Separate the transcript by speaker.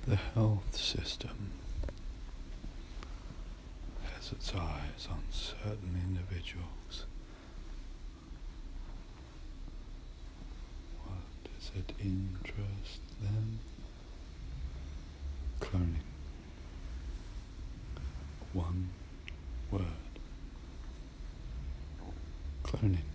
Speaker 1: The health system has its eyes on certain individuals. What does it interest them? Cloning. One word. Cloning.